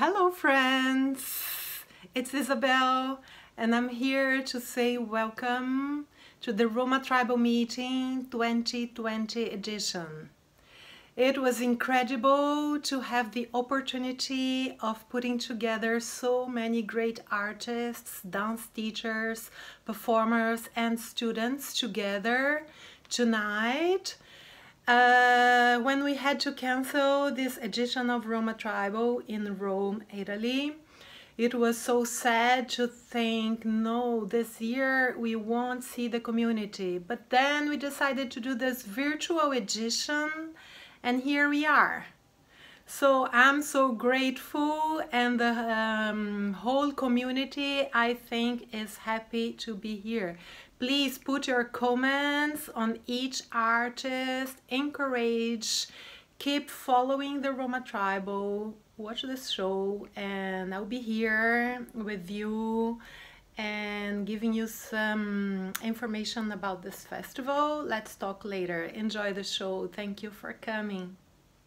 Hello friends, it's Isabel and I'm here to say welcome to the Roma Tribal Meeting 2020 edition. It was incredible to have the opportunity of putting together so many great artists, dance teachers, performers and students together tonight. When we had to cancel this edition of Roma Tribal in Rome, Italy, it was so sad to think, no, this year we won't see the community. But then we decided to do this virtual edition, and here we are. So I'm so grateful, and the whole community, I think, is happy to be here. Please put your comments on each artist, encourage, keep following the Roma Tribal, watch this show, and I'll be here with you and giving you some information about this festival. Let's talk later. Enjoy the show. Thank you for coming.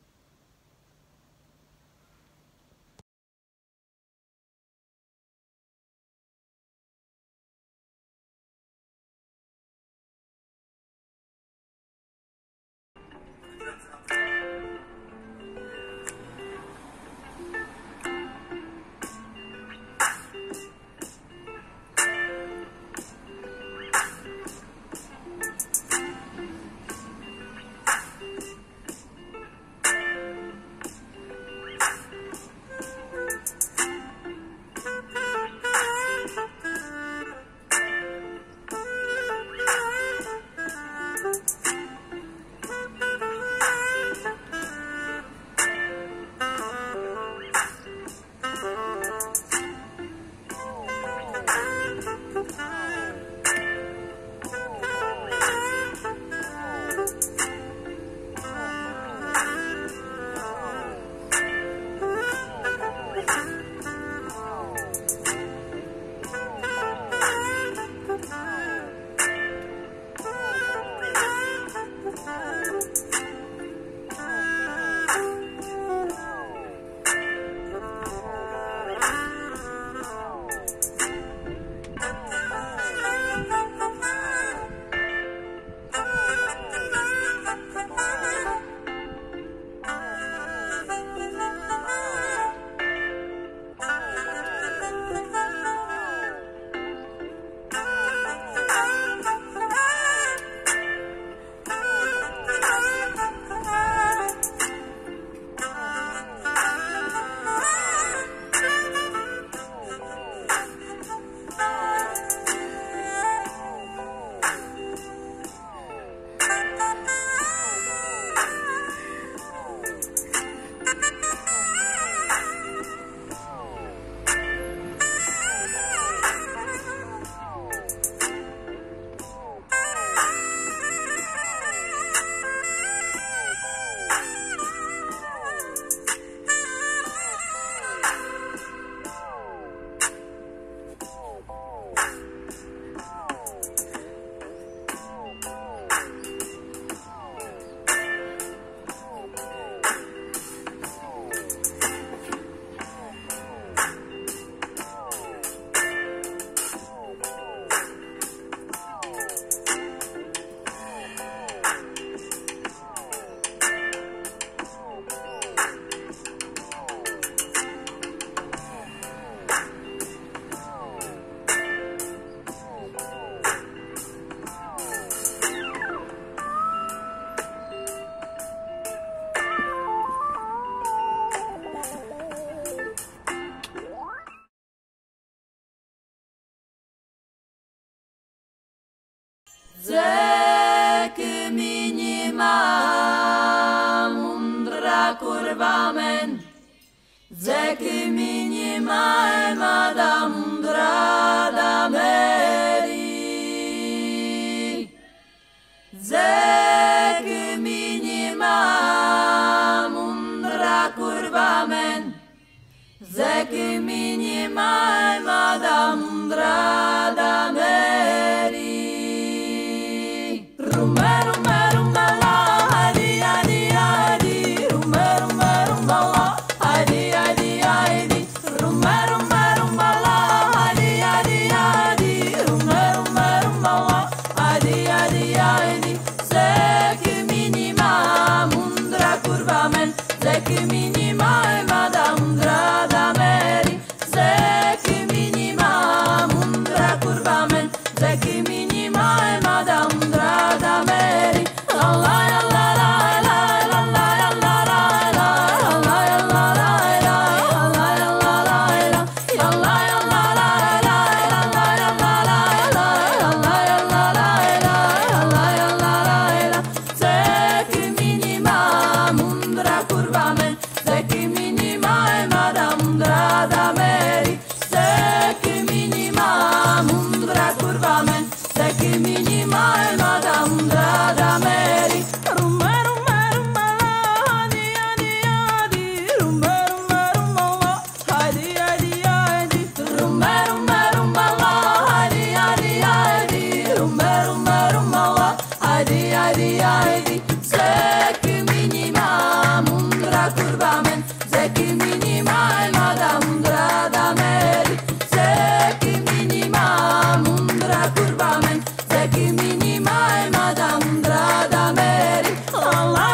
Zek minima mundra curvamen, Zek minima emada mundra da meri, Zek minima mundra curvamen, Zek minima emada mundra da meri. Rumba, rumba, rumba, la, adi, adi, adi. Rumba, rumba, rumba, la, adi, adi, adi. haydi Zeki minima mundra kurvamen Zeki minima mada mundra da meri Zeki minima mundra kurvamen Zeki minima mada mundra da meri Allah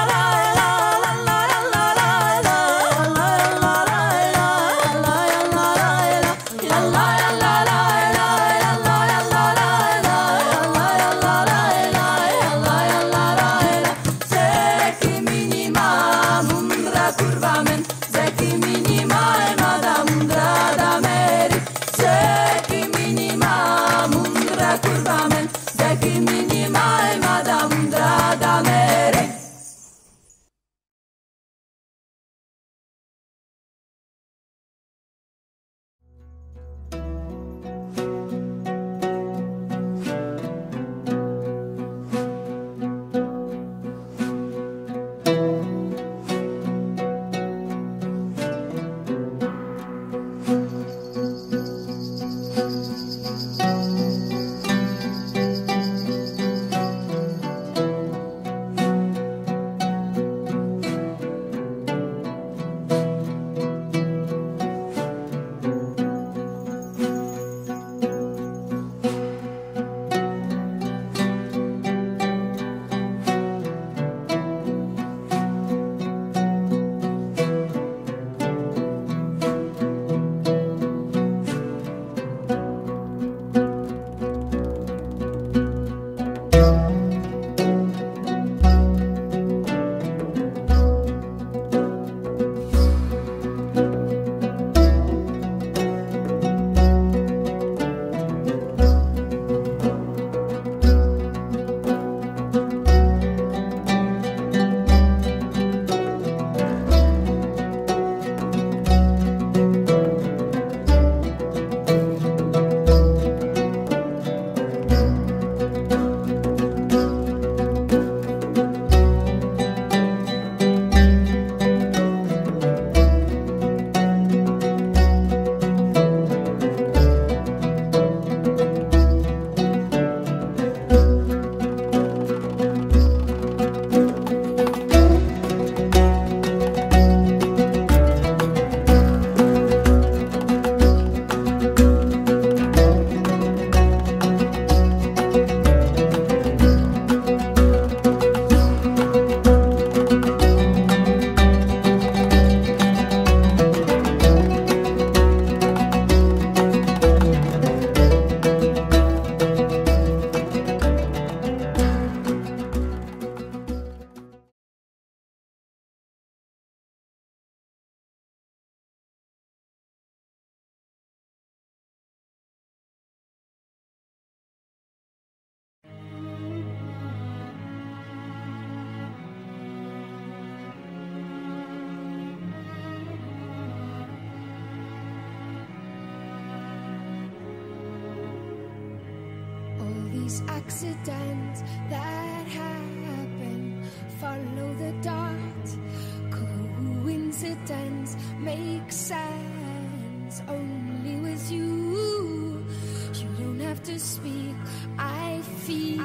Accidents that happen, follow the dot. Coincidence makes sense only with you. You don't have to speak. I feel.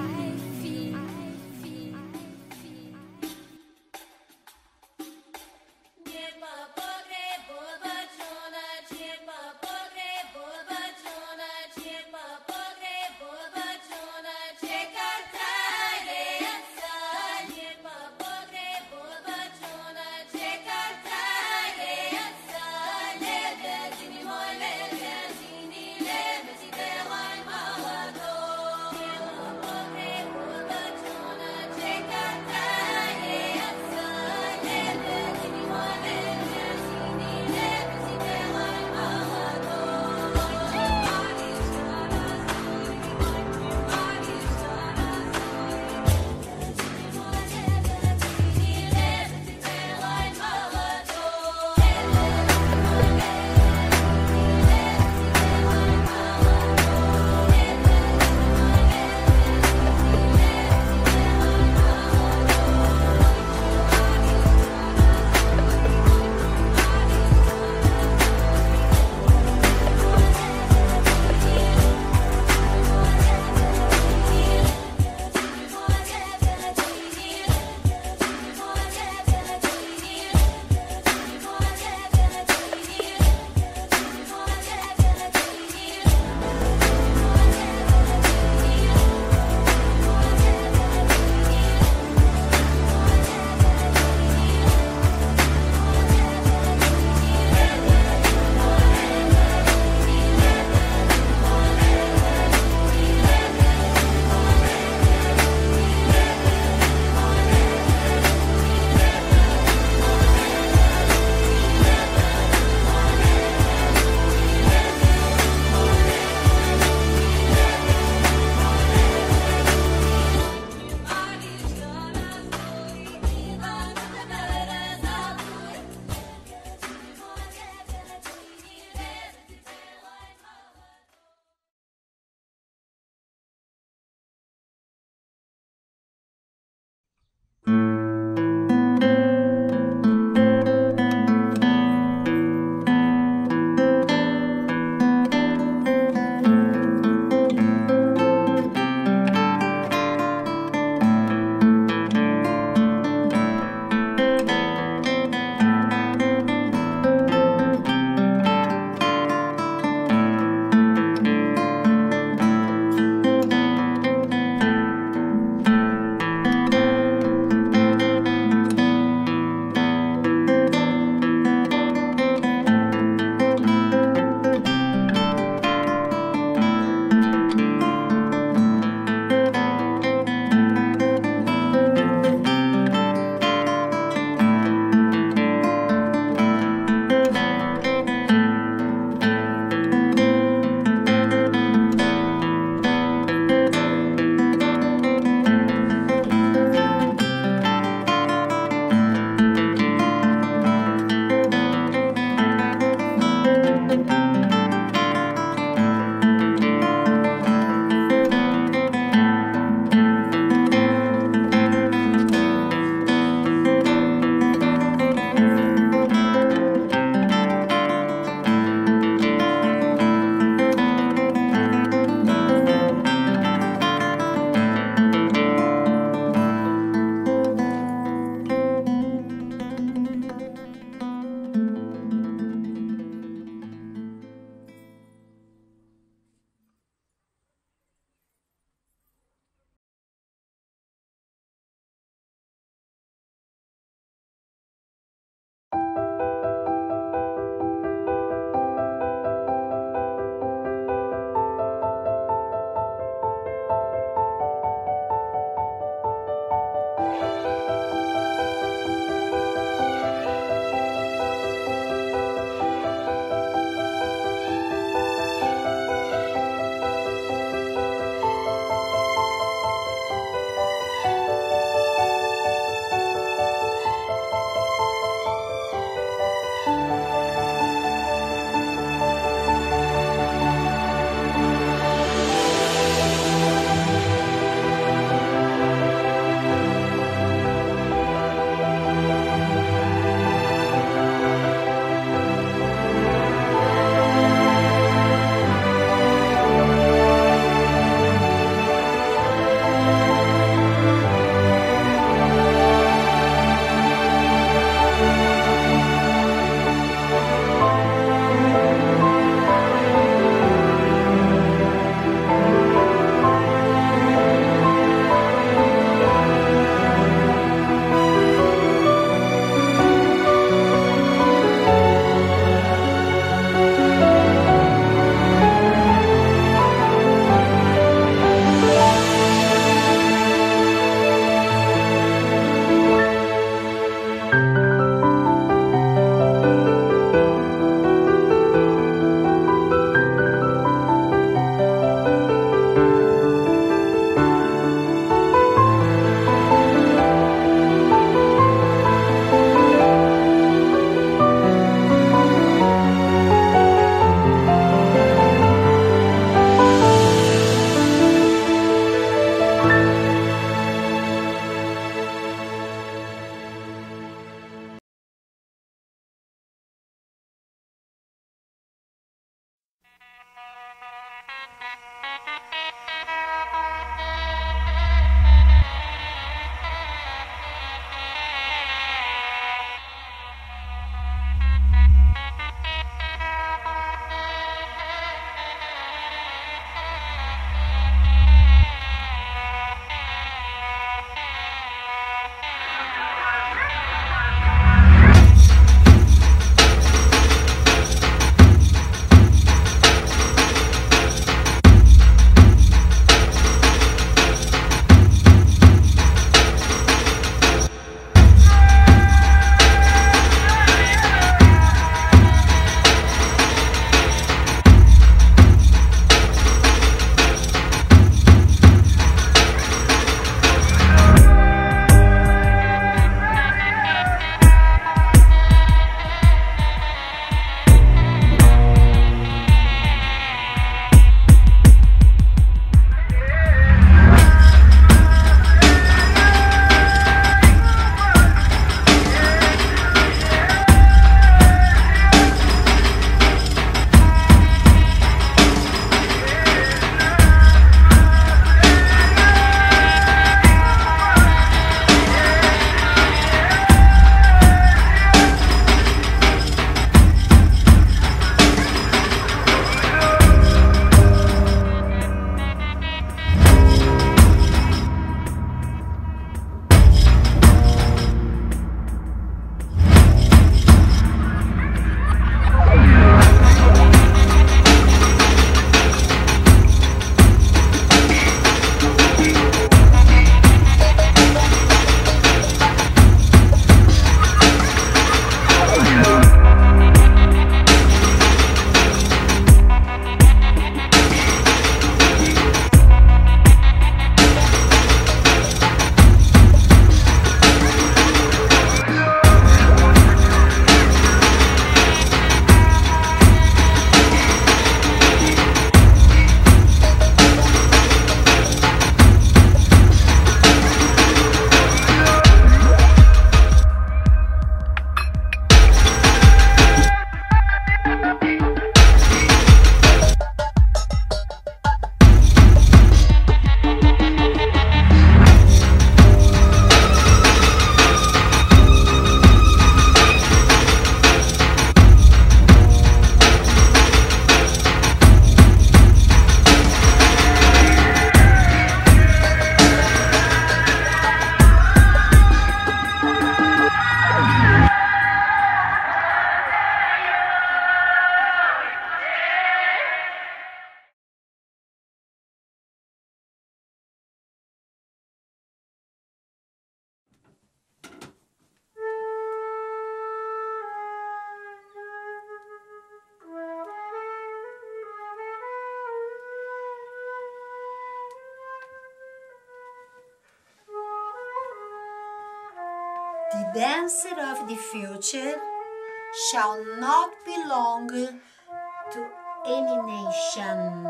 dancer of the future shall not belong to any nation,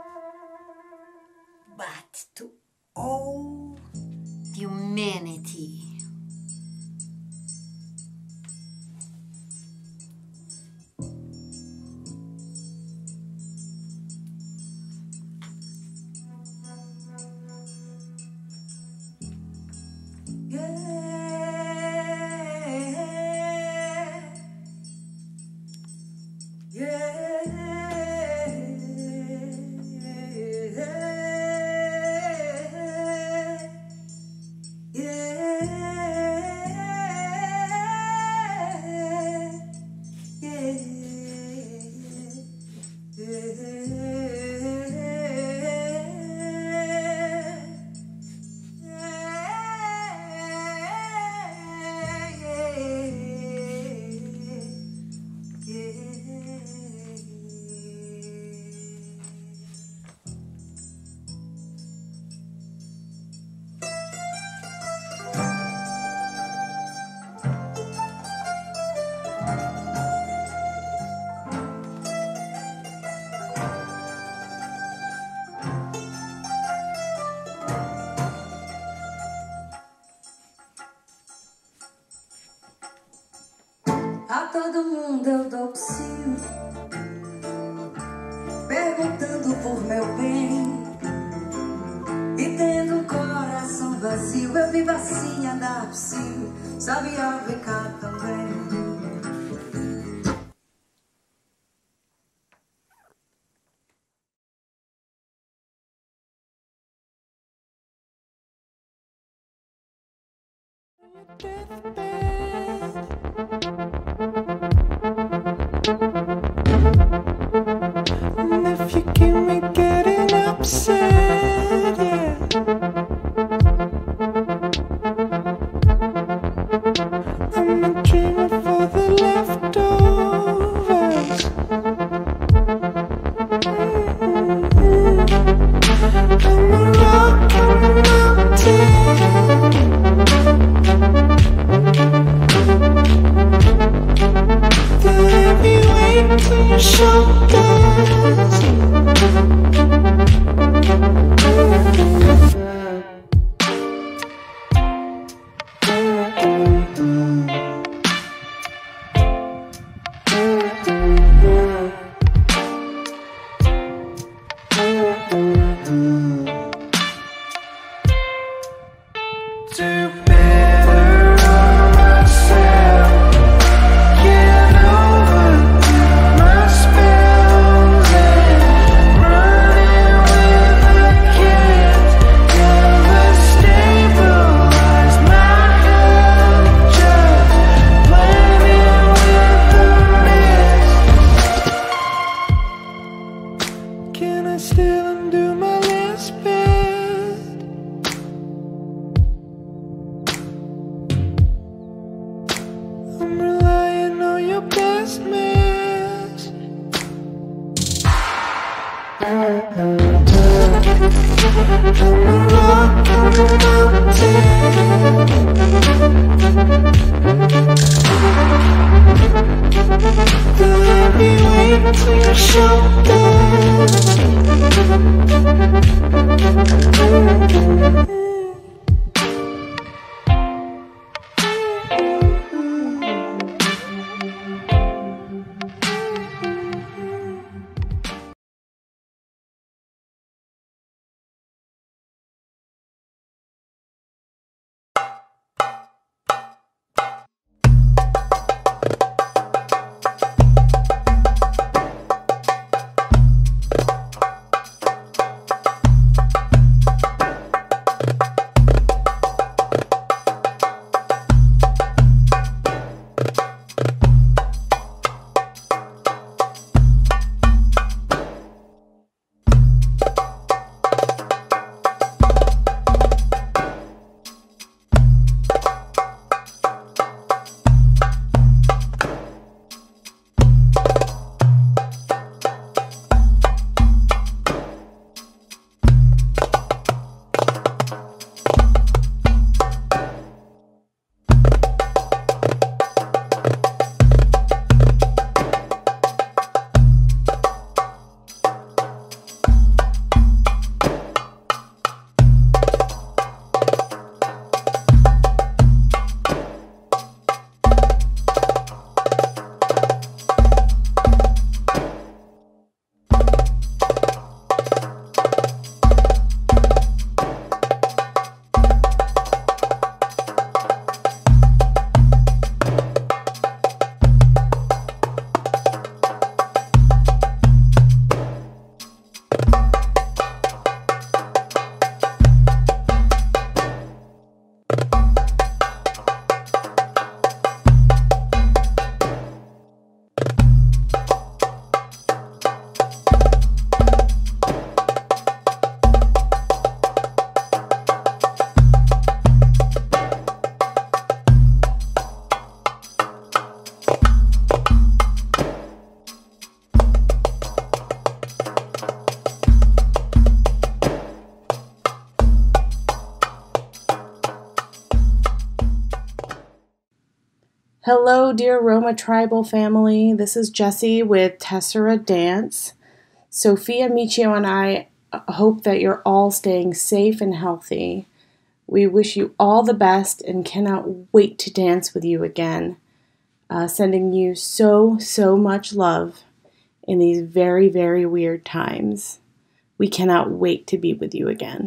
but to all humanity. A todo mundo eu dou psiu, perguntando por meu bem. E tendo um coração vazio, eu vivo assim a dar psiu, sabia brincar também. And if you keep me getting upset, yeah, I'm a dreamer for the leftovers. I'm a rock on a mountain. The heavy weight on your shoulders. Do better on myself. Get overdue my spells and running with a kid. Never stabilize my health, just playing with the mist. Can I still undo my last bet? I'm relying on your best mess. I'm a rock on a mountain. The heavy weight on your shoulders. Hello, dear Roma Tribal family. This is Jessie with Tessera Dance. Sofia, Michio, and I hope that you're all staying safe and healthy. We wish you all the best and cannot wait to dance with you again. Sending you so much love in these very, very weird times. We cannot wait to be with you again.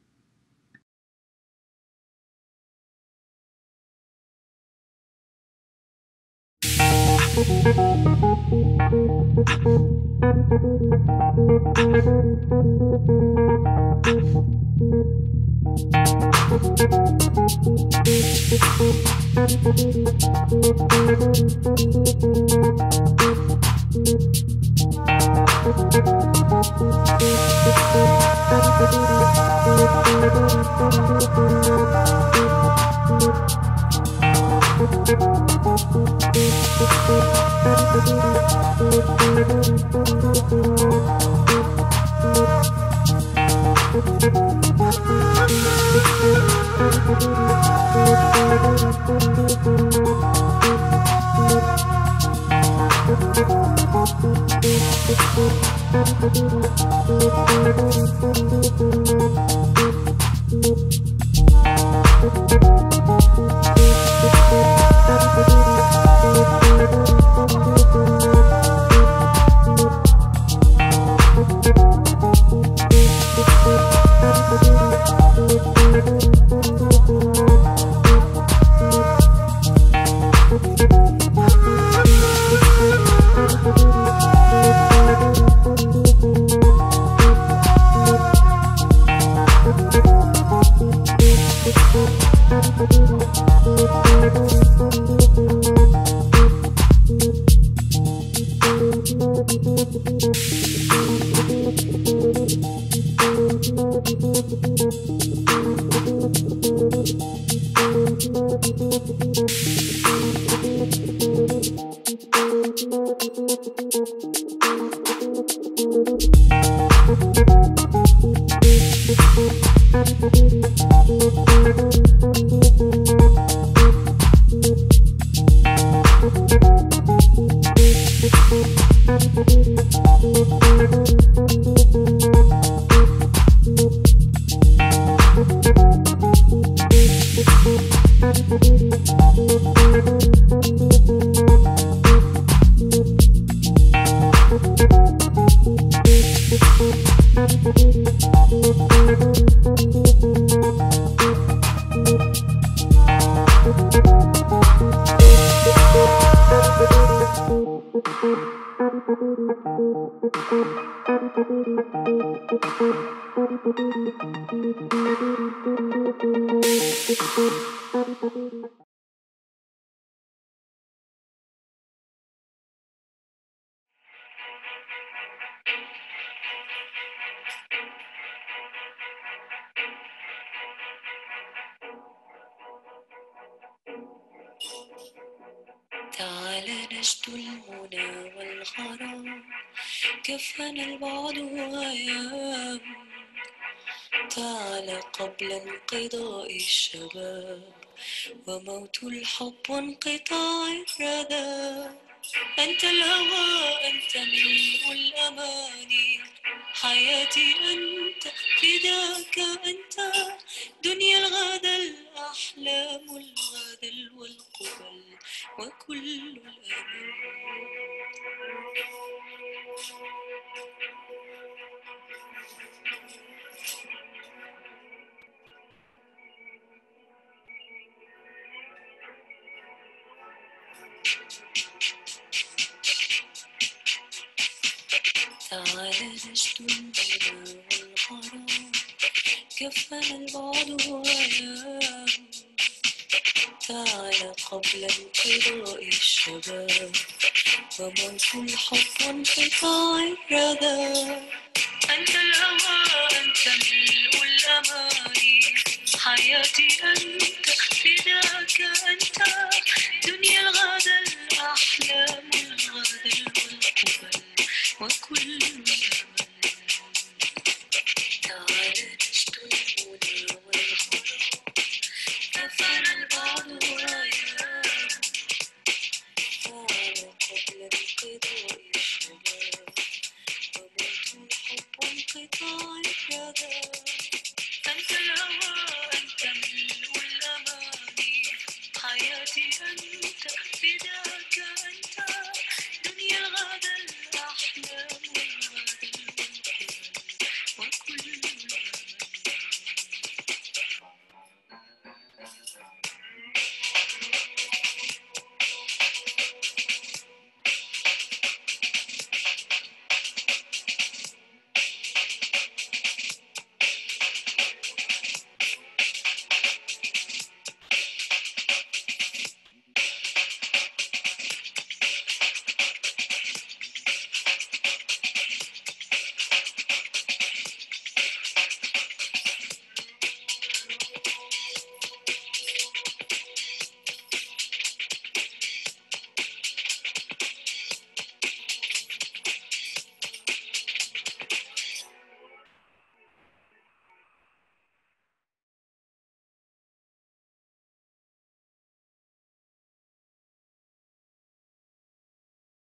تعال نجد المنى والغرام كفنا البعد وأيام تعال قبل انقضاء الشباب وموت الحب وانقطاع الردى أنت الهوى أنت ملء الأماني حياتي أنت فداك أنت دنيا الغدا الأحلام الغدا والقبل وكل الأمل تعال نجد المنى والغرام كفنا البعد وأيام تعال قبل انقضاء الشباب وموت الحب وانقطاع الردى أنت الهوى أنت ملء الأماني حياتي أنت فداك أنت دنيا الغدا الأحلام الغدا والقبل وكل الأمل تعال نجد المنى والغرام كفنا البعد وأيام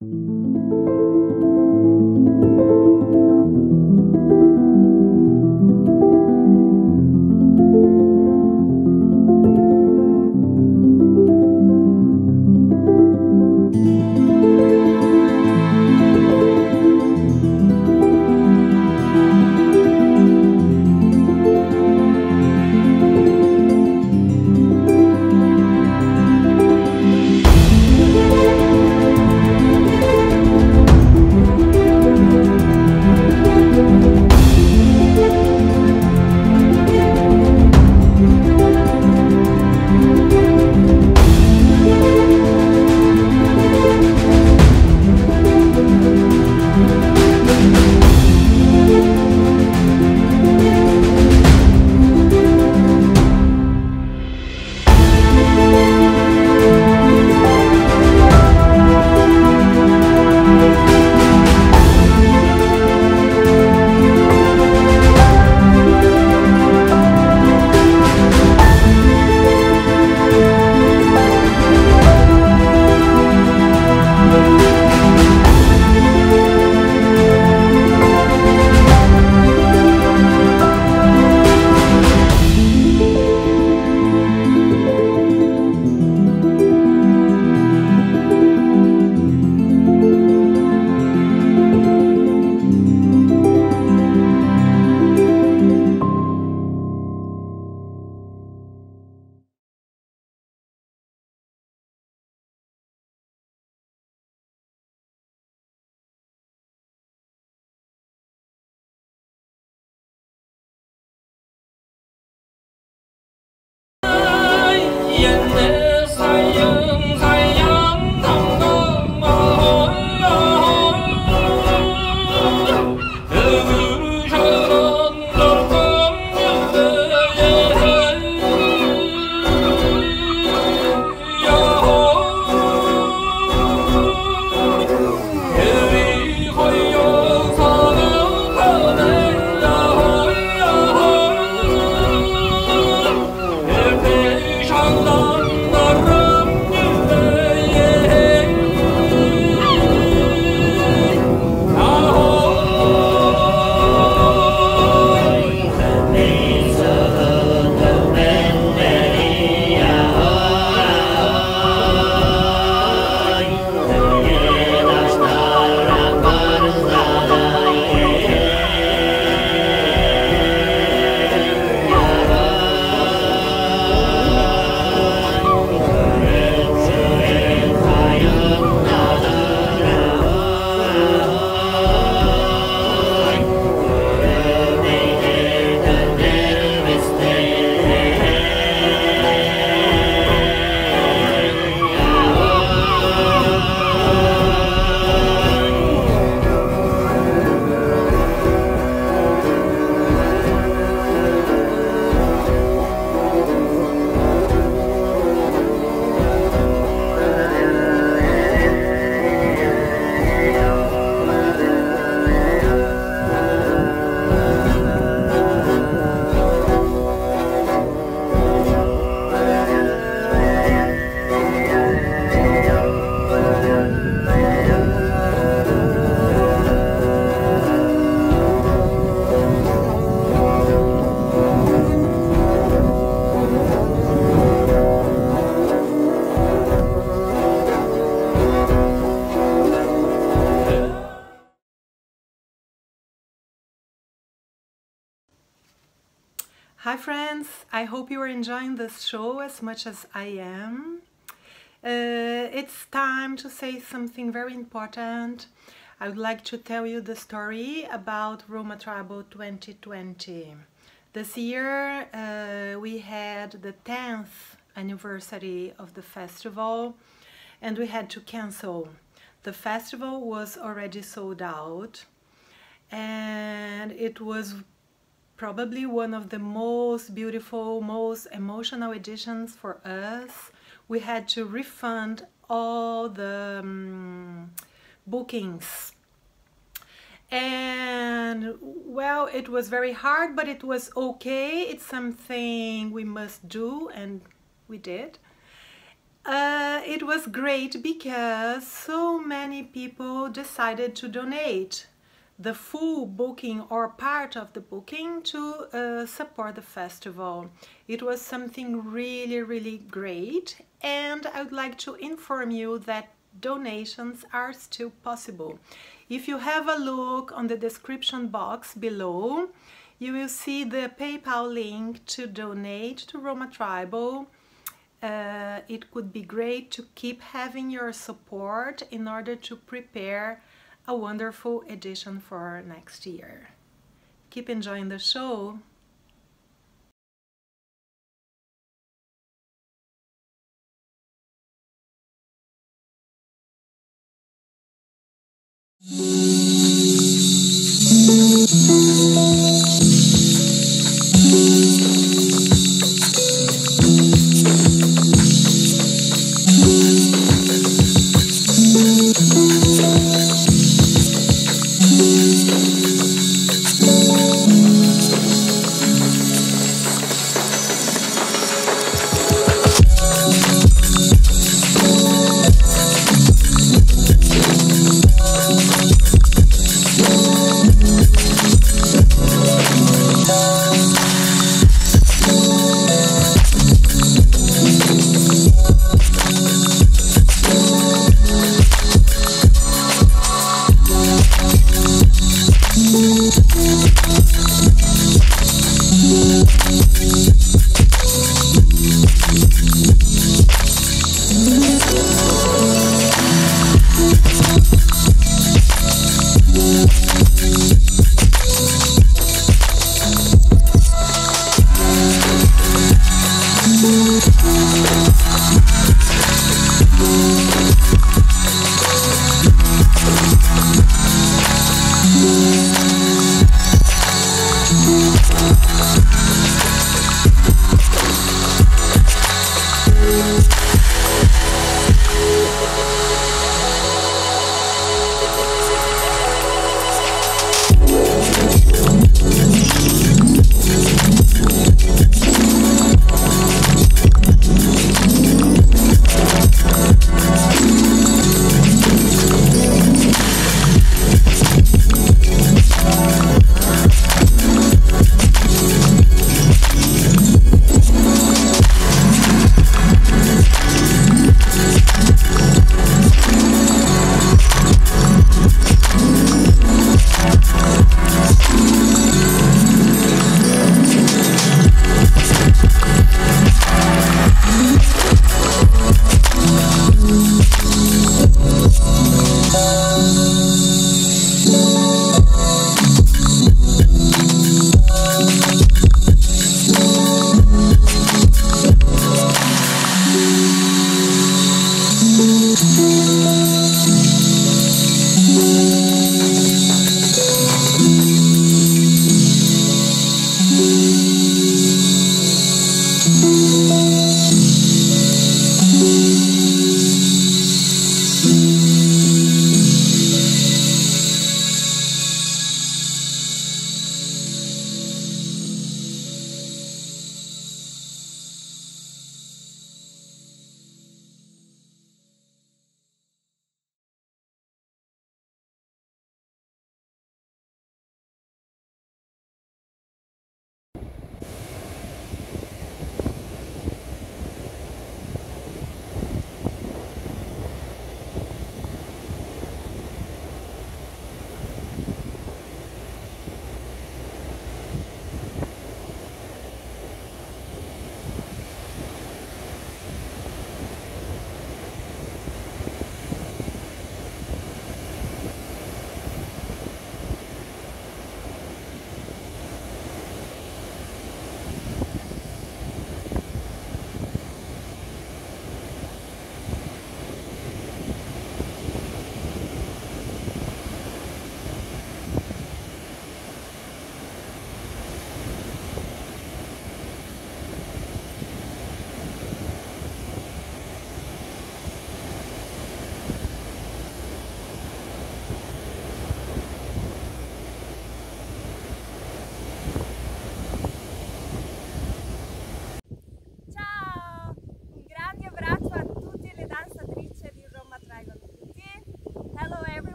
Hi friends, I hope you are enjoying this show as much as I am. It's time to say something very important. I would like to tell you the story about Roma Tribal 2020. This year we had the 10th anniversary of the festival and we had to cancel. The festival was already sold out and it was probably one of the most beautiful, most emotional editions for us. We had to refund all the bookings. And well, it was very hard, but it was okay. It's something we must do, and we did. It was great because so many people decided to donate the full booking or part of the booking to support the festival. It was something really great, and I would like to inform you that donations are still possible. If you have a look on the description box below, you will see the PayPal link to donate to Roma Tribal. It could be great to keep having your support in order to prepare a wonderful edition for next year. Keep enjoying the show.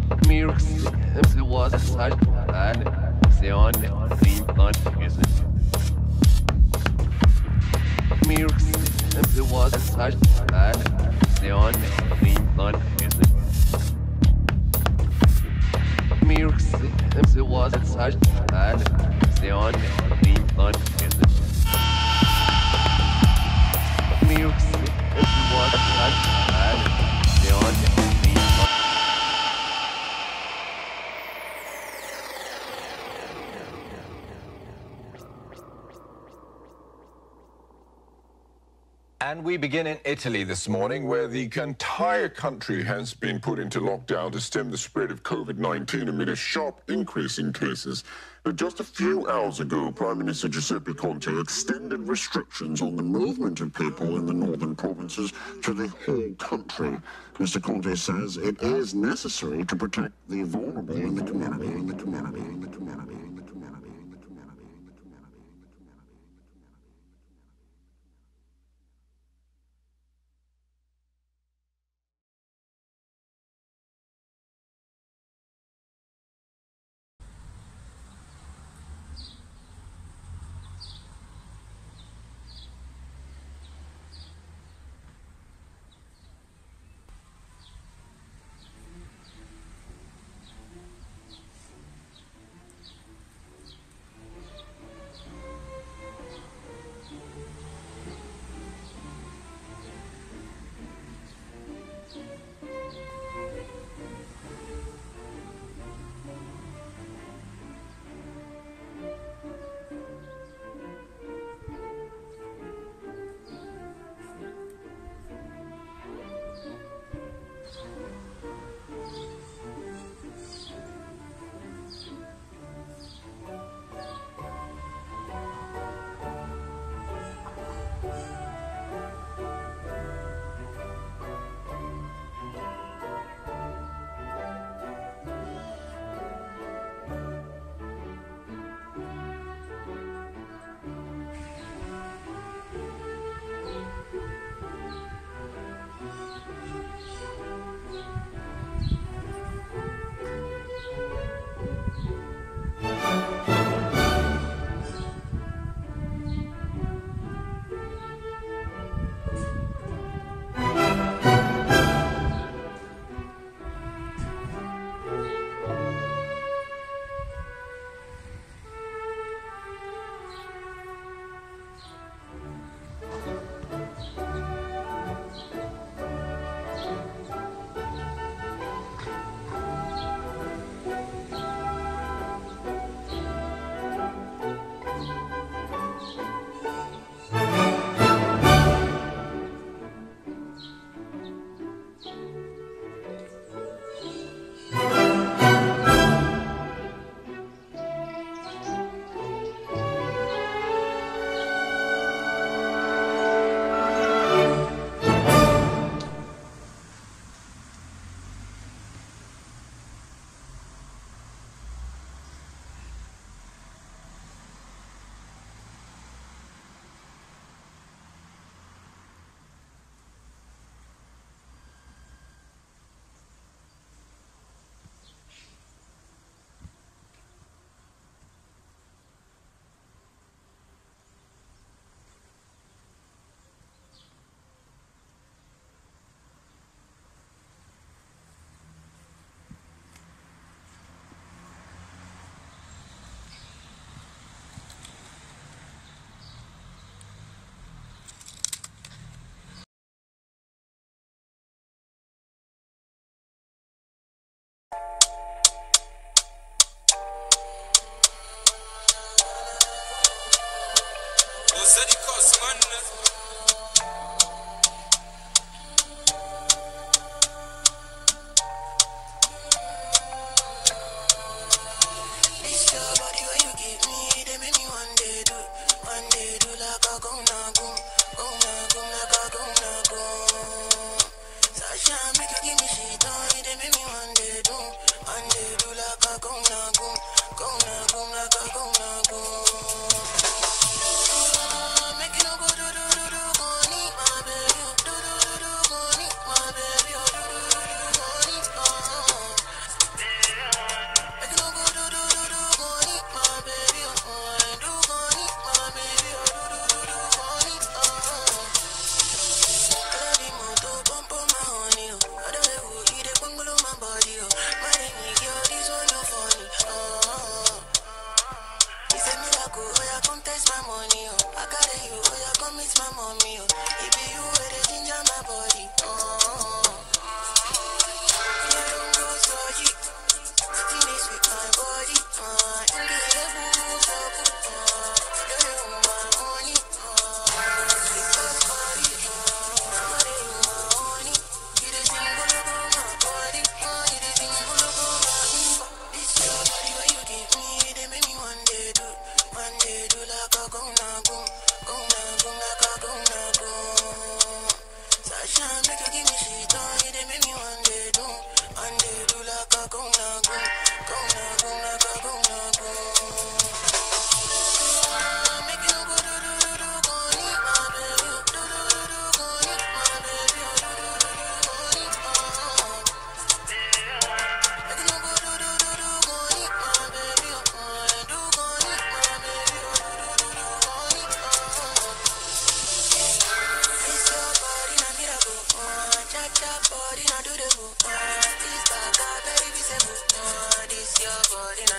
Se was a such bad, se on sim confusion. Se was a such bad, se on sim confusion. Se was a such bad, se on sim confusion. Se was a such bad, se on sim confusion. And we begin in Italy this morning, where the entire country has been put into lockdown to stem the spread of COVID-19 amid a sharp increase in cases. But just a few hours ago, Prime Minister Giuseppe Conte extended restrictions on the movement of people in the northern provinces to the whole country. Mr. Conte says it is necessary to protect the vulnerable in the community, in the community, in the community, in the community.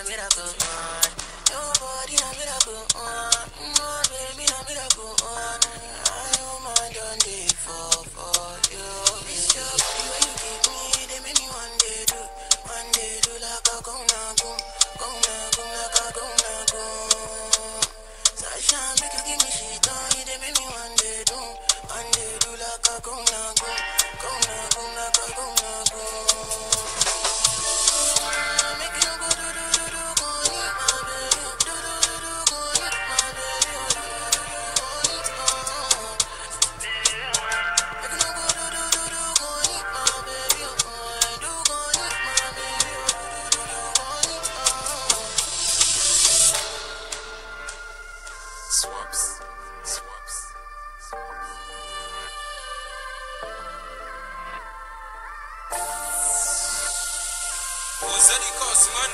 miracle, your body a miracle, my baby a miracle, I don't mind on day for you. It's your body when you keep me, they make me one day do like a gonna go like a gonna go. Sasha make you give me shit on, they make me one day do like a gonna go like a gonna go. Make you go do go need my baby, do go need my baby, make you go do go need my baby, do go need my baby, Swaps. What's that cost, man?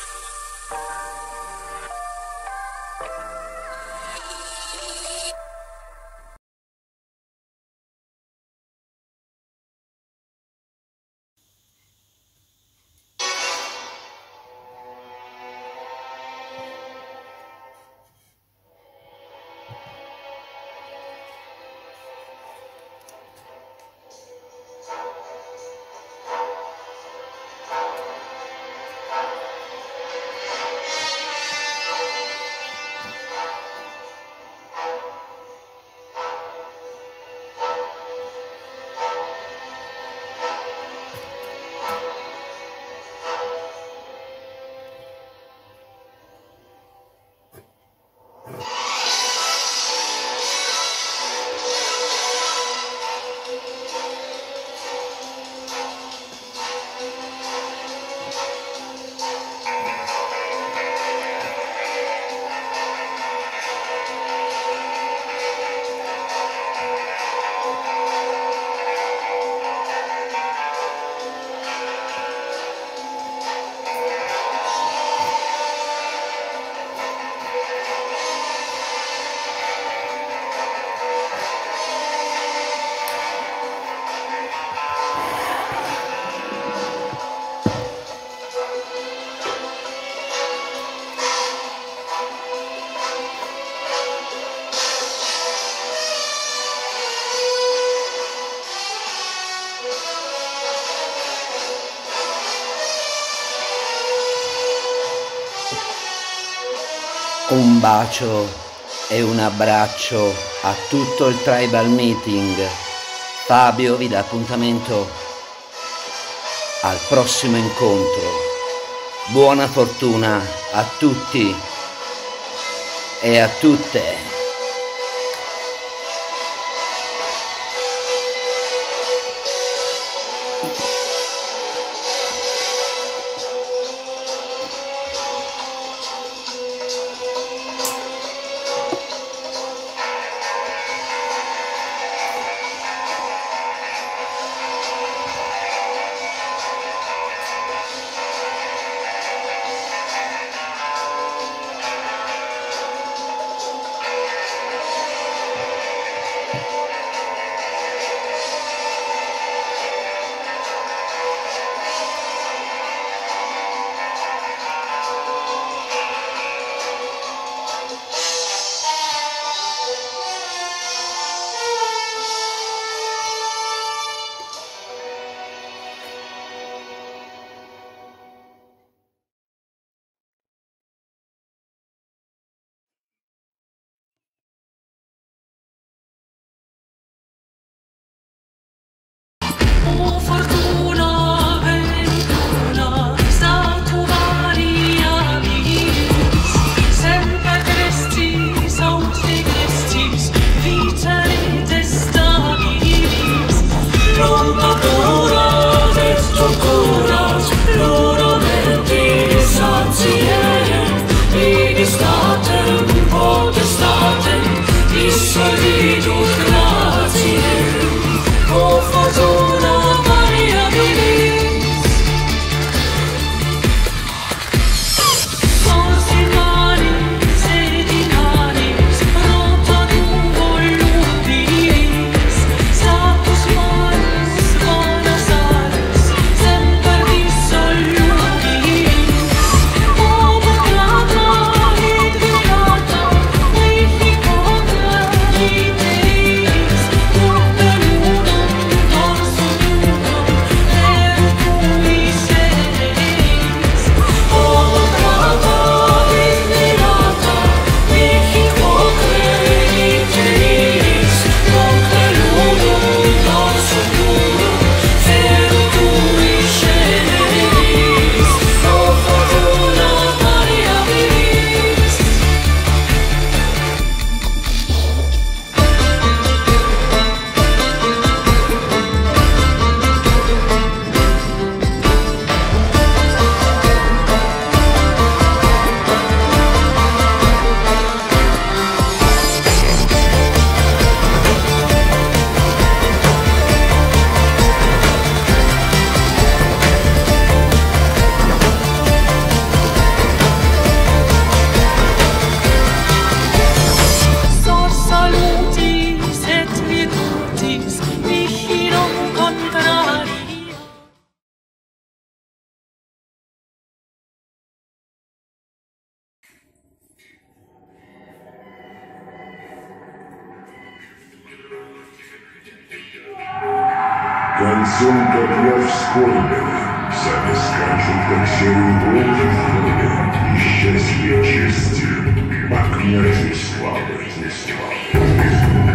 Un bacio e un abbraccio a tutto il Tribal Meeting. Fabio vi dà appuntamento al prossimo incontro. Buona fortuna a tutti e a tutte. горизонта для вскорбленных, сами скачут, как серые волки в поле, ища себе чести, а князю славы не славы.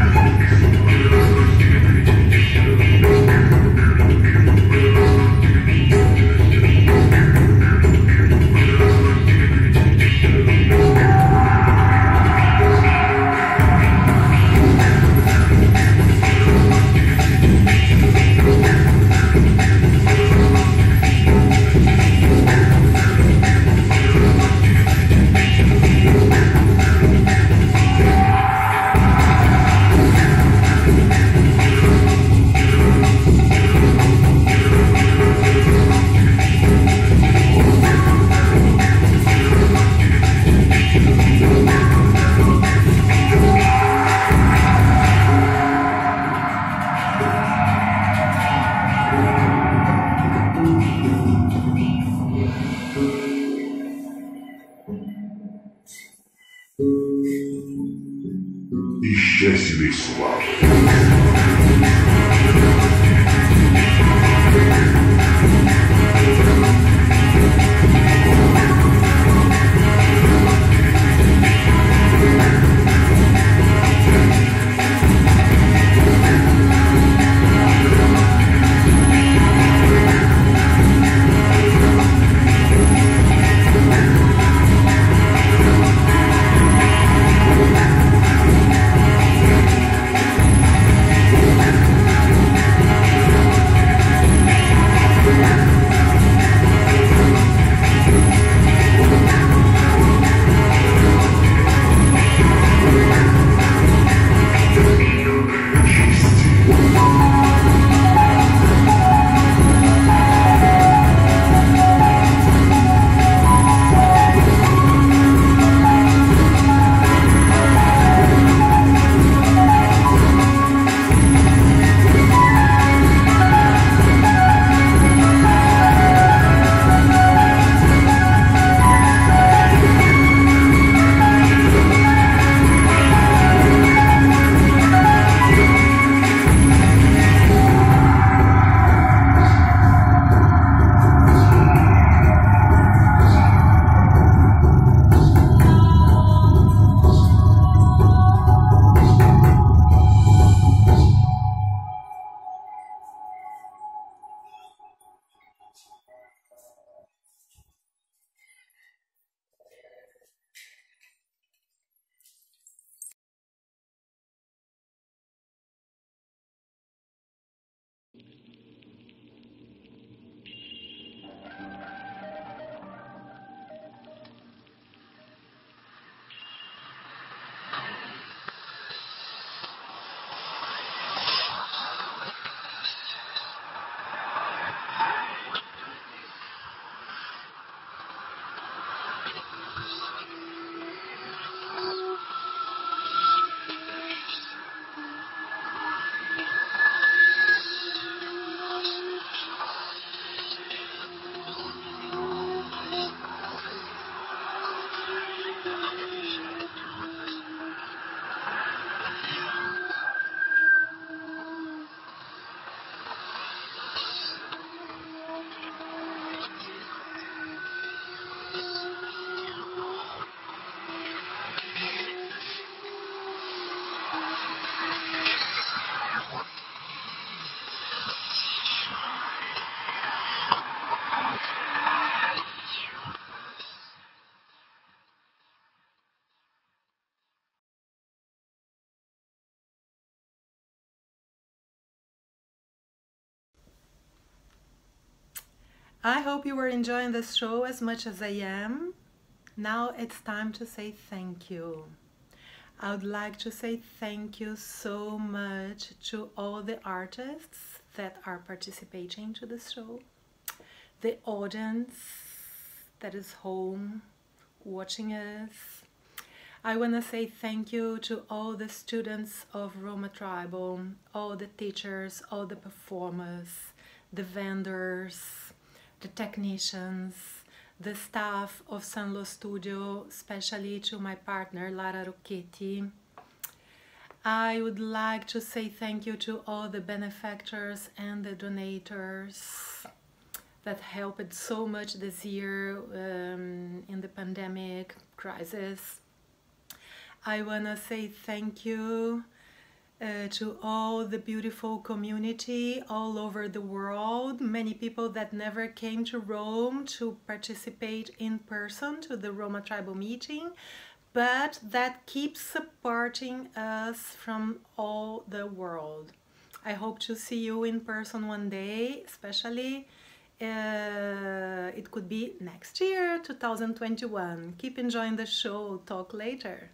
Ища себе славы. I hope you were enjoying this show as much as I am. Now it's time to say thank you. I would like to say thank you so much to all the artists that are participating to this show, the audience that is home watching us. I want to say thank you to all the students of Roma Tribal, all the teachers, all the performers, the vendors, the technicians, the staff of Sanlo Studio, especially to my partner Lara Rocchetti. I would like to say thank you to all the benefactors and the donators that helped so much this year in the pandemic crisis. I want to say thank you to all the beautiful community all over the world, many people that never came to Rome to participate in person to the Roma Tribal meeting, but that keeps supporting us from all the world. I hope to see you in person one day, especially it could be next year, 2021. Keep enjoying the show. Talk later.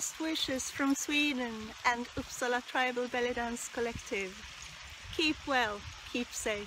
Best wishes from Sweden and Uppsala Tribal Belly Dance Collective. Keep well, keep safe.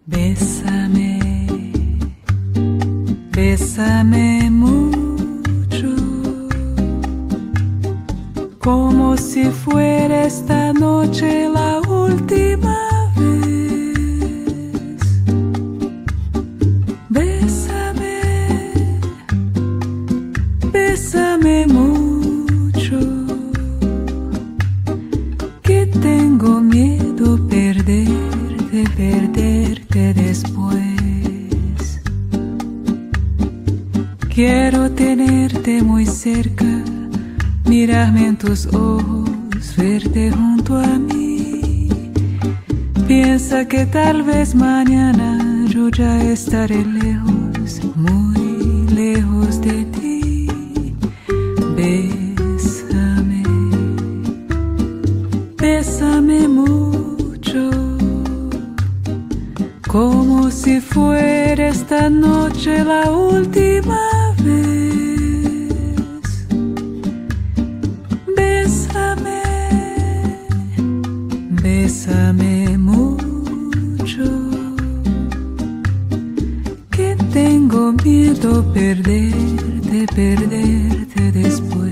Bésame, bésame mucho, como si fuera esta noche la última vez. Bésame, bésame mucho, que tengo miedo perderte después. Quiero tenerte muy cerca, mirarme en tus ojos, verte junto a mí. Piensa que tal vez mañana yo ya estaré lejos, muy lejos de ti. Bésame, bésame mucho, como si fuera esta noche la última vez. Bésame, bésame mucho, que tengo miedo perderte después.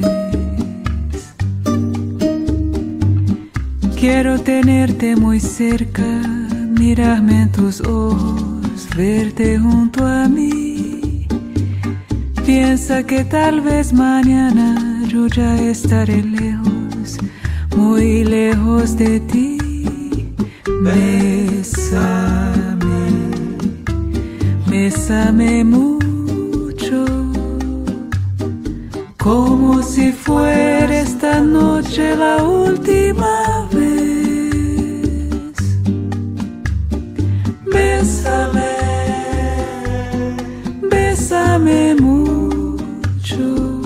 Quiero tenerte muy cerca, mirarme en tus ojos, verte junto a mí. Piensa que tal vez mañana yo ya estaré lejos, muy lejos de ti. Bésame, bésame mucho, como si fuera esta noche la última vez. Bésame, bésame mucho,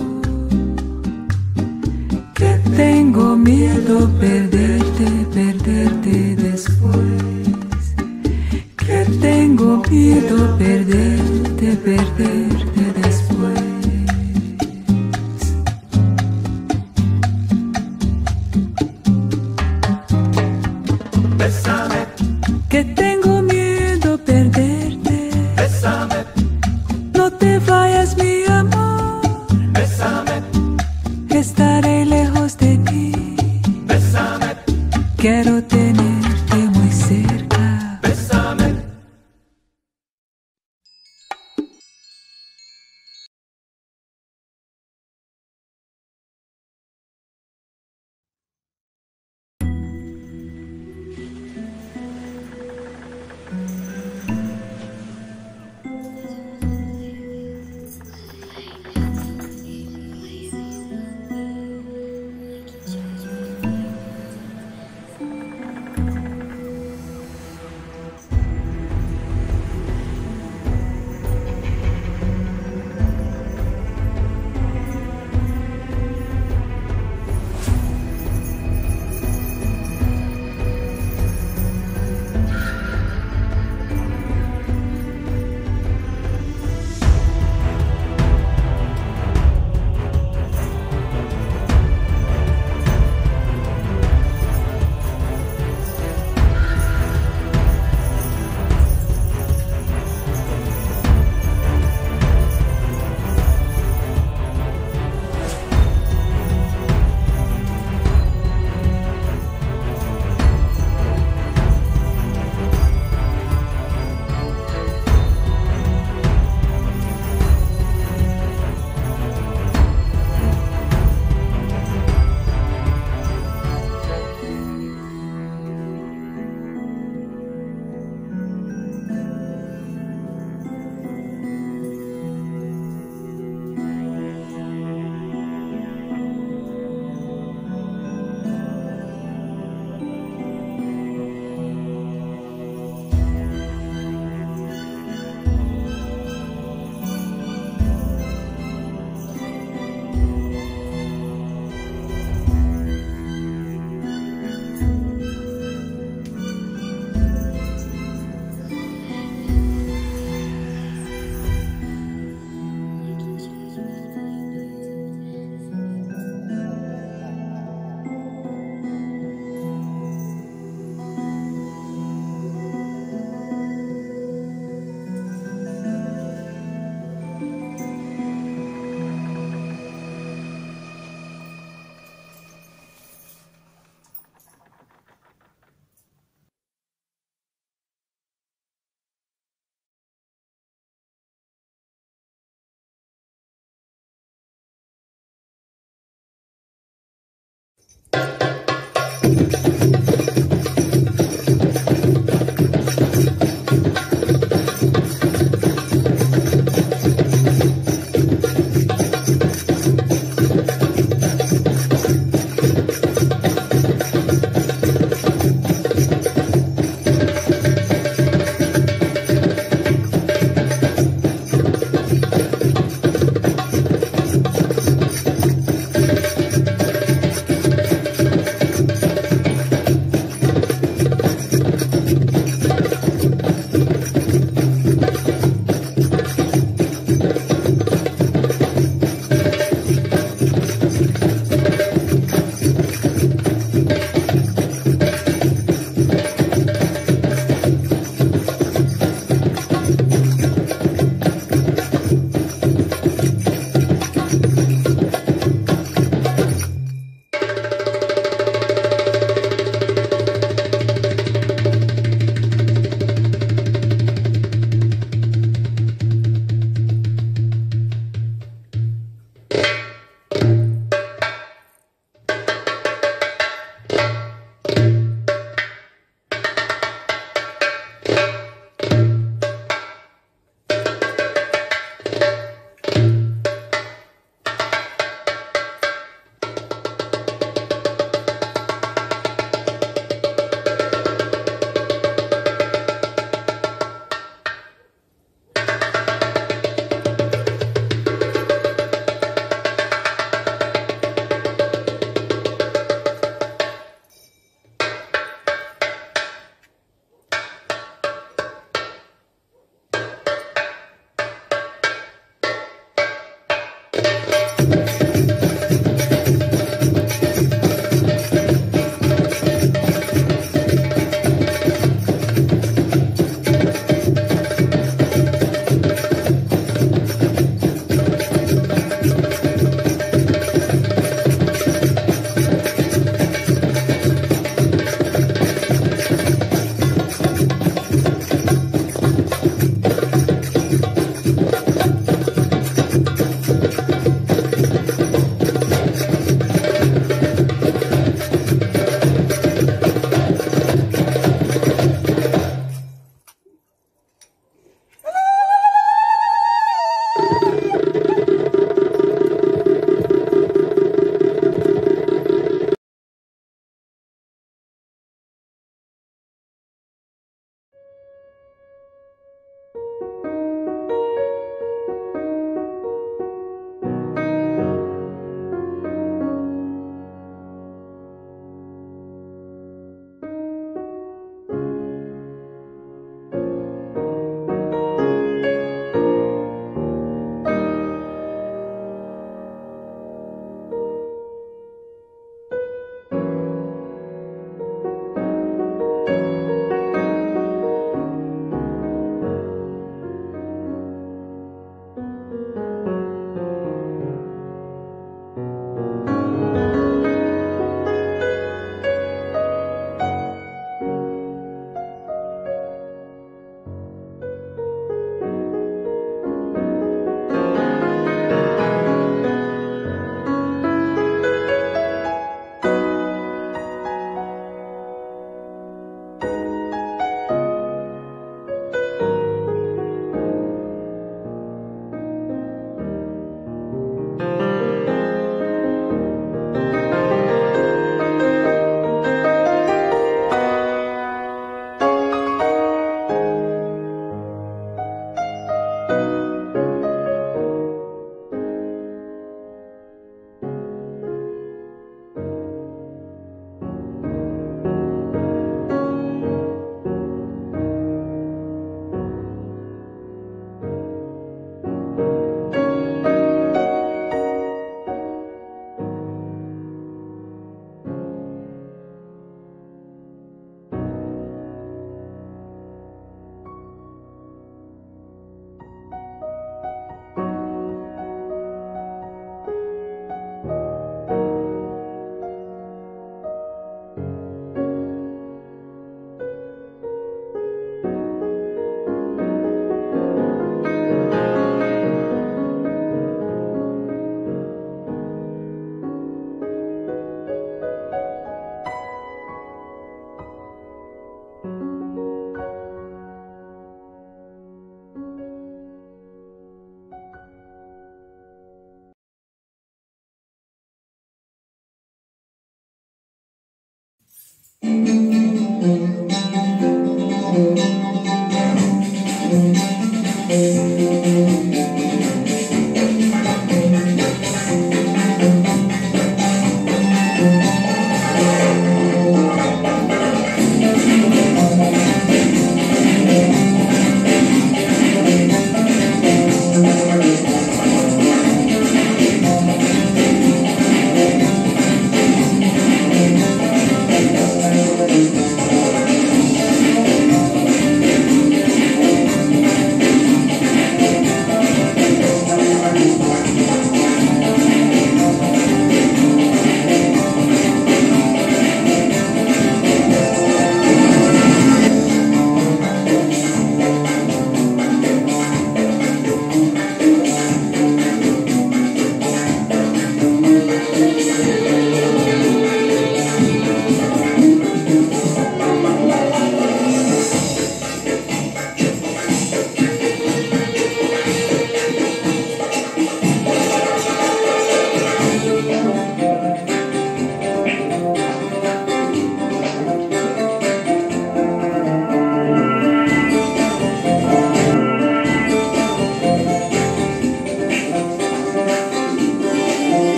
que tengo miedo perderte después. Que tengo miedo perderte después. Bésame, que tengo miedo perderte. bésame, No te vayas, mi amor, bésame, estaré lejos de ti. bésame, Quiero tenerte muy cerca. bésame.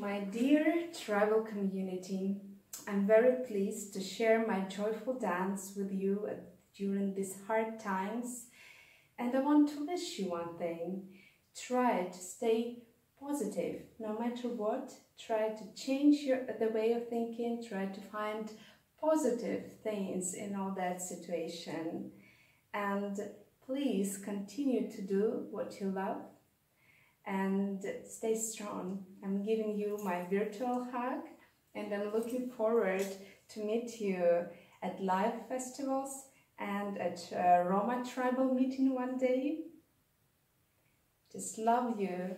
My dear tribal community, I'm very pleased to share my joyful dance with you during these hard times, and I want to wish you one thing. Try to stay positive no matter what. Try to change the way of thinking. Try to find positive things in all that situation, and please continue to do what you love and stay strong. I'm giving you my virtual hug, and I'm looking forward to meet you at live festivals and at Roma Tribal meeting one day. Just love you.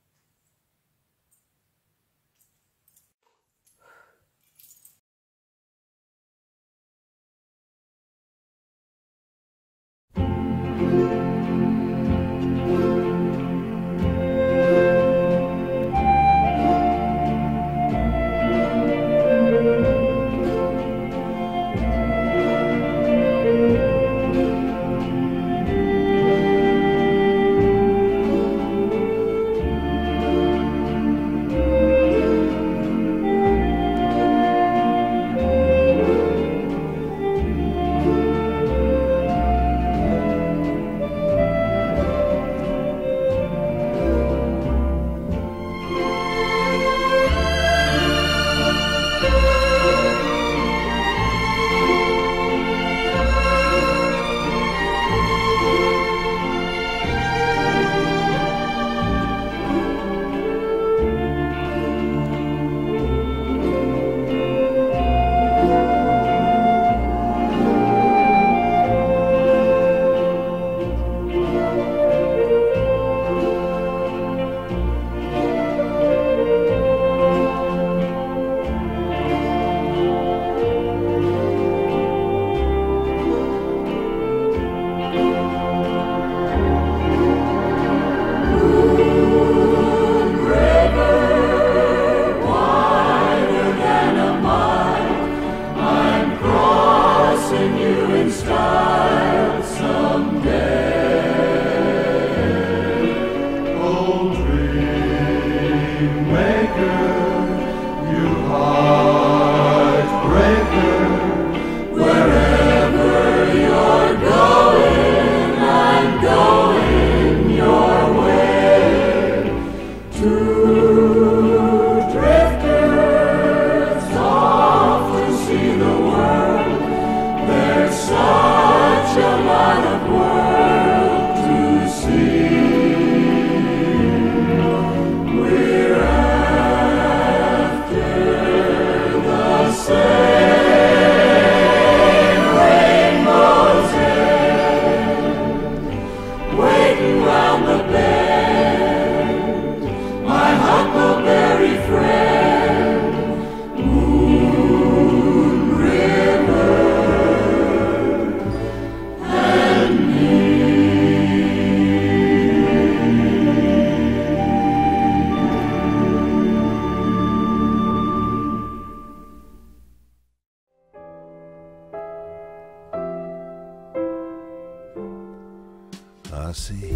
I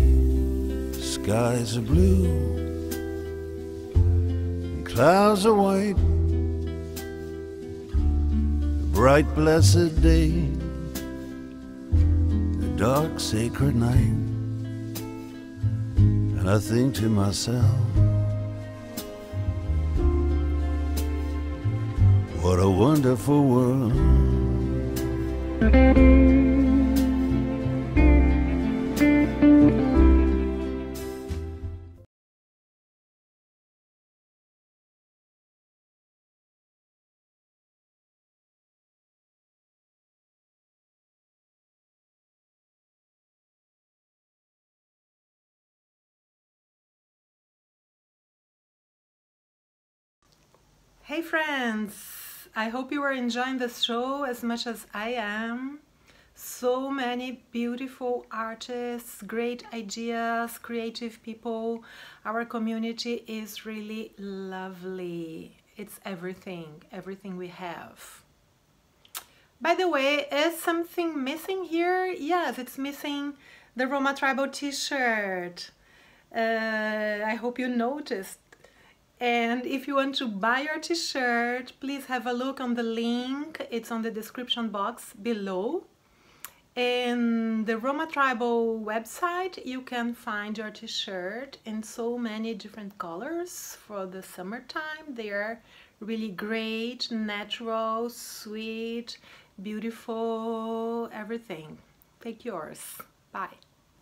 see skies are blue and clouds are white, a bright blessed day, a dark sacred night, and I think to myself, what a wonderful world. Hey friends, I hope you are enjoying the show as much as I am. So many beautiful artists, great ideas, creative people. Our community is really lovely. It's everything we have. By the way, is something missing here? Yes, it's missing the Roma Tribal t-shirt. I hope you noticed. And if you want to buy your t-shirt, please have a look on the link. It's on the description box below. In the Roma Tribal website, you can find your t-shirt in so many different colors for the summertime. They are really great, natural, sweet, beautiful, everything. Take yours. Bye.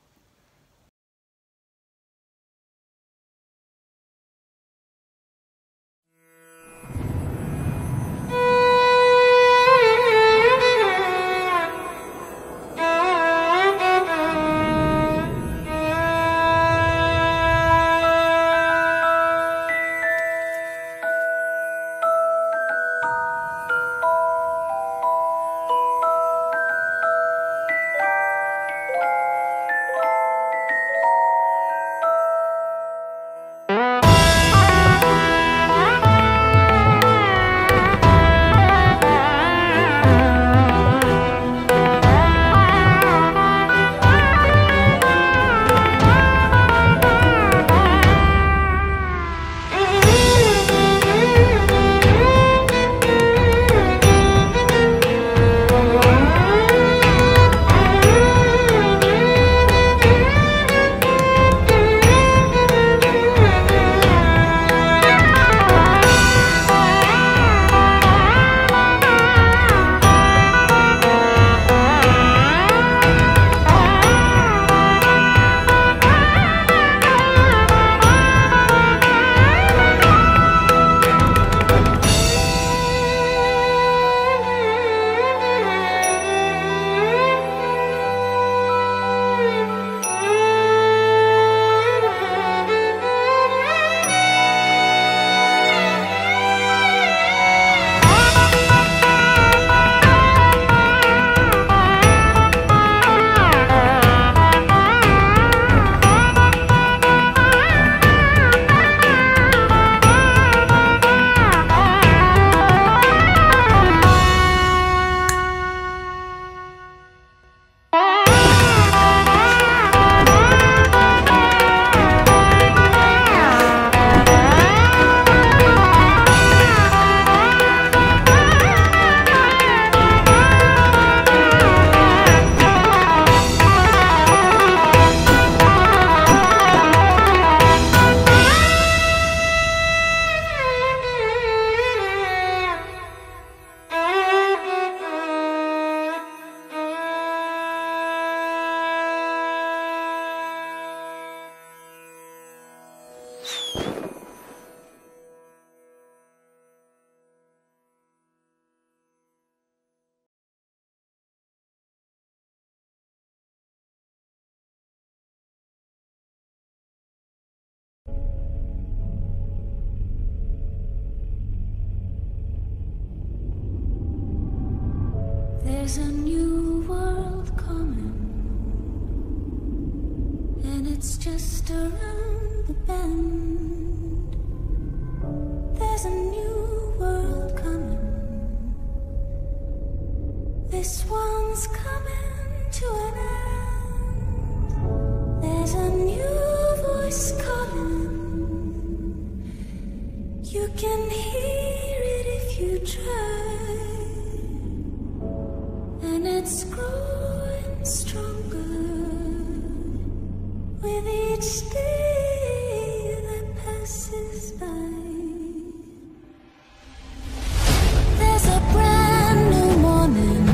There's a new world coming, and it's just around the bend. There's a new world coming, this one's coming to an end. There's a new voice calling, you can hear it if you try. And it's growing stronger with each day that passes by. There's a brand new morning,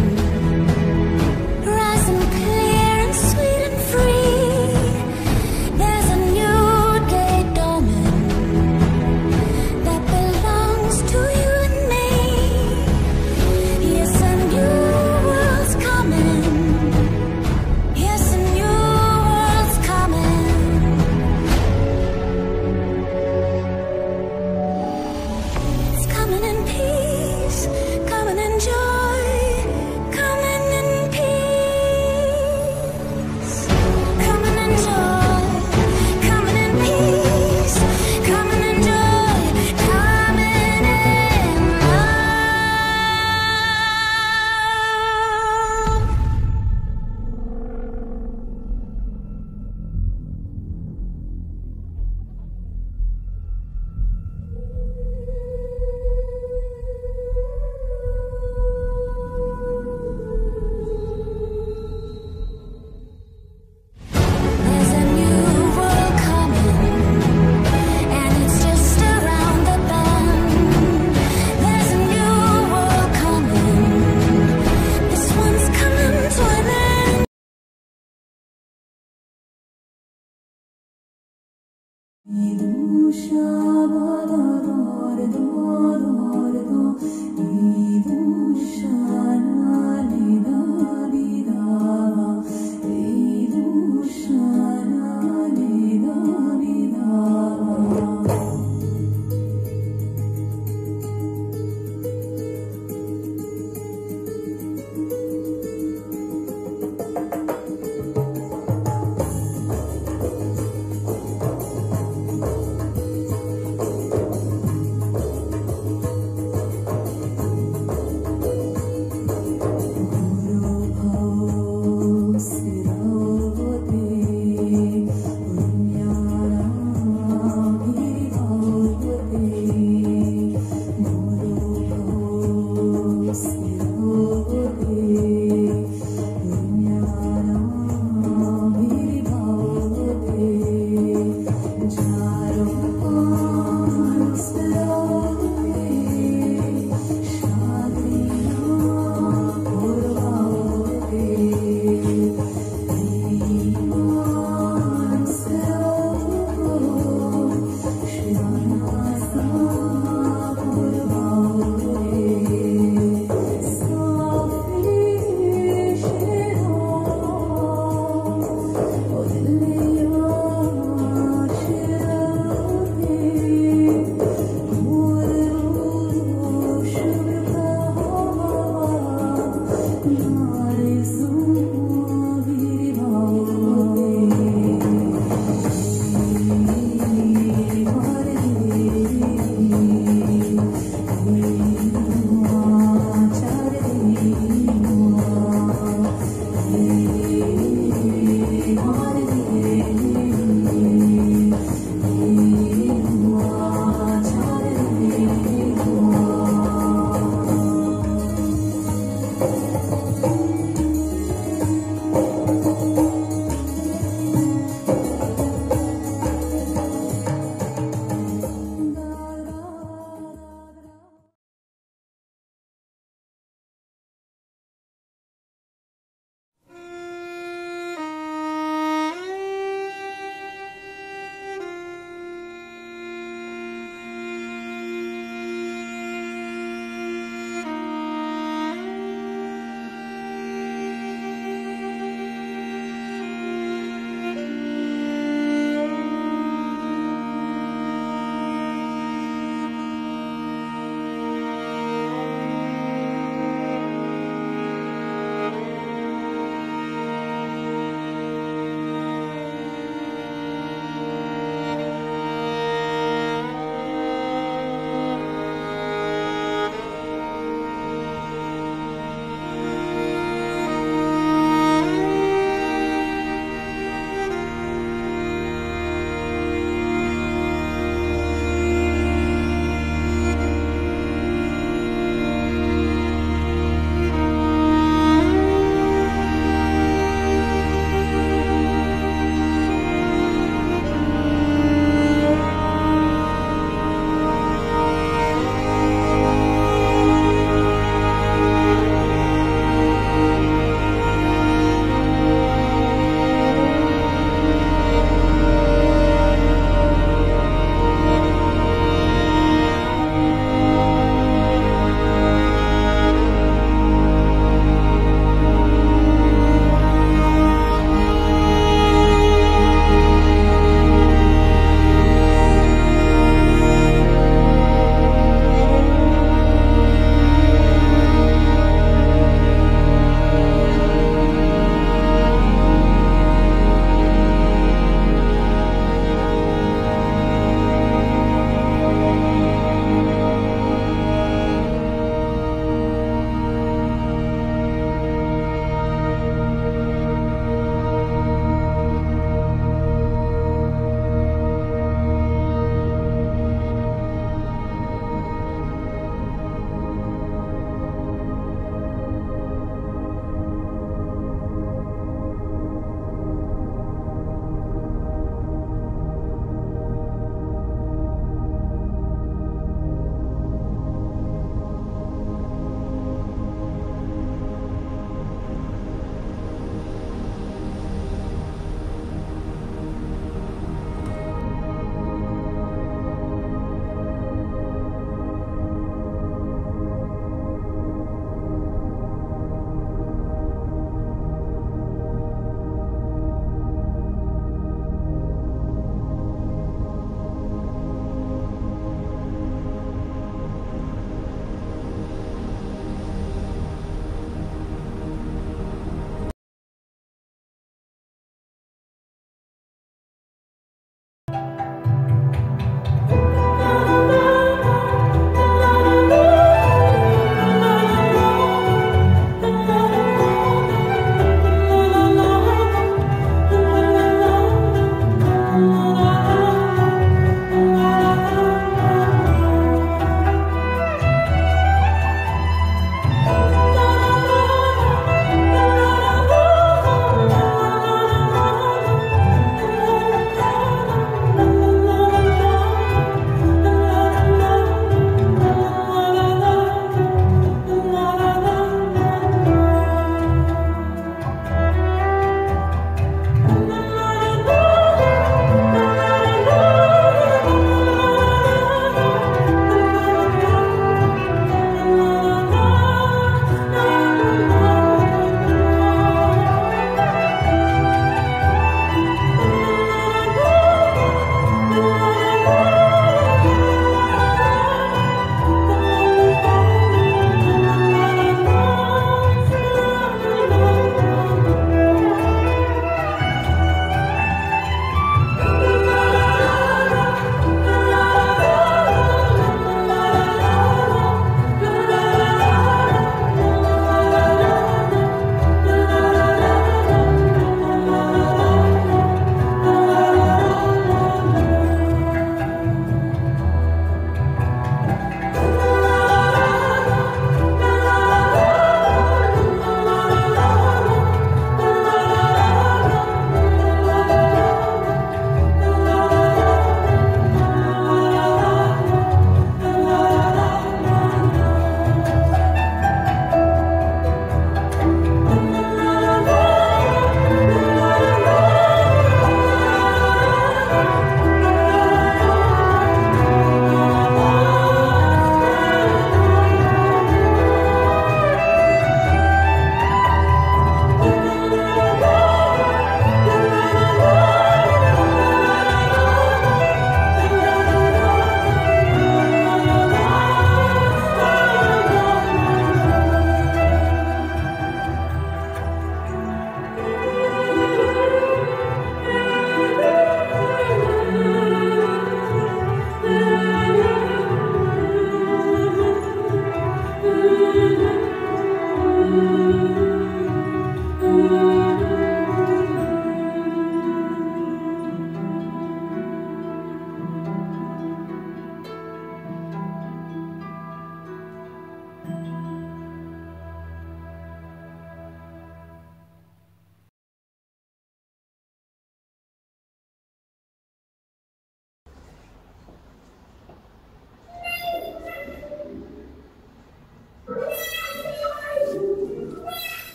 rising clear and sweet and free. There's a new day dawning that belongs to you and me. Yes, a new coming. Yes, a new world's coming.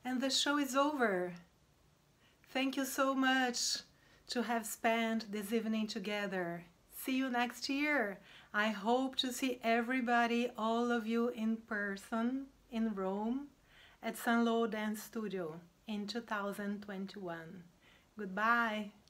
and the show is over. Thank you so much to have spent this evening together. See you next year. I hope to see everybody, all of you in person in Rome at San Lo Dance Studio in 2021. Goodbye.